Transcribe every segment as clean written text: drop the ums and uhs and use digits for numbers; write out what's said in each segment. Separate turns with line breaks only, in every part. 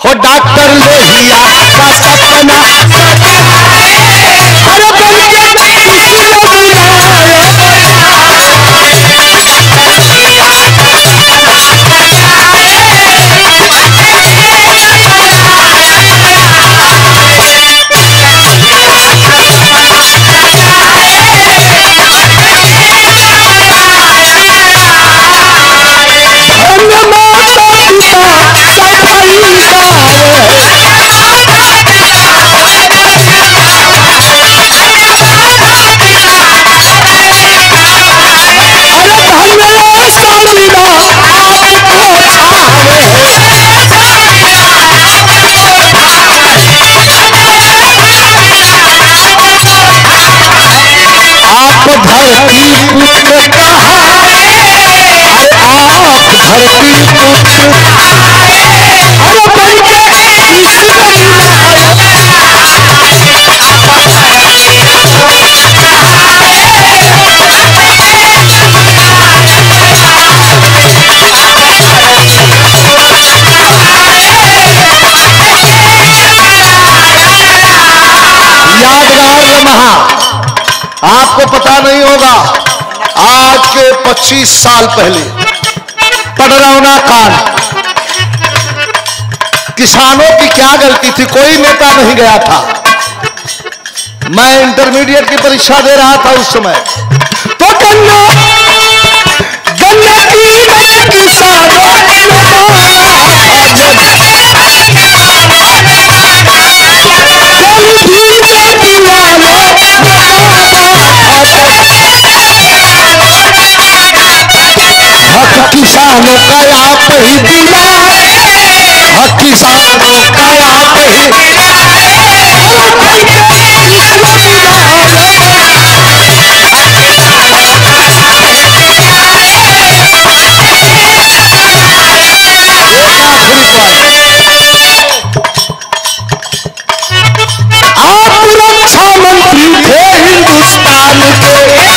हो डॉक्टर लोहिया का सपना अरे बन धरती पुत्र कहाए आप धरती पुत्र अरे बन के यादगार लम्हा आपको पता नहीं होगा। आज के 25 साल पहले पडरौना कांड, किसानों की क्या गलती थी? कोई नेता नहीं गया था। मैं इंटरमीडिएट की परीक्षा दे रहा था उस समय, तो गन्ना की किसानों किसानों का आप ही दिलाए, किसानों का आप ही आप रक्षा मंत्री थे हिंदुस्तान के,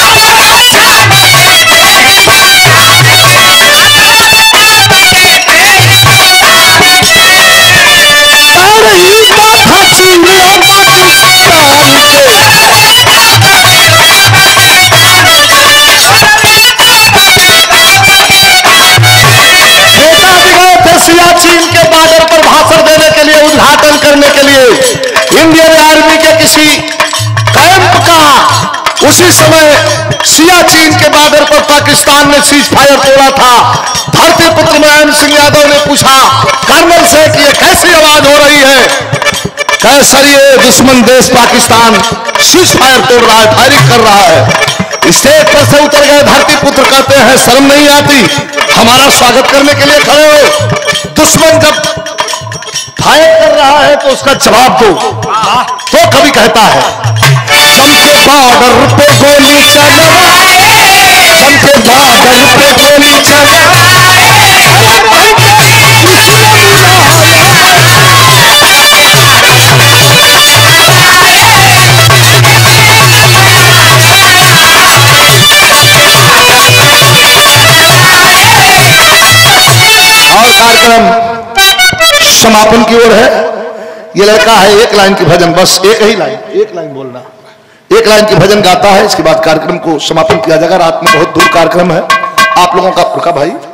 सियाचिन के बॉर्डर पर भाषण देने के लिए, उद्घाटन करने के लिए इंडियन आर्मी के किसी कैंप का। उसी समय सियाचिन के बॉर्डर पर पाकिस्तान ने सीज फायर तोड़ा था। धरती पुत्र मुलायम सिंह यादव ने पूछा कर्नल से कि ये कैसी आवाज हो रही है? कैसर ये दुश्मन देश पाकिस्तान सीज फायर तोड़ रहा है, फायरिंग कर रहा है। स्टेज पर से उतर गए धरती पुत्र, कहते हैं शर्म नहीं आती? हमारा स्वागत करने के लिए खड़े हो। दुश्मन जब फायर कर रहा है तो उसका जवाब दो। तो कभी कहता है चमके बॉर्डर पे गोली चलवाए, चमके बॉर्डर पे गोली चलवाए, और कार्यक्रम समापन की ओर है। ये लड़का है, एक लाइन की भजन, बस एक लाइन बोलना, एक लाइन की भजन गाता है। इसके बाद कार्यक्रम को समापन किया जाएगा। रात में बहुत दूर कार्यक्रम है। आप लोगों का भाई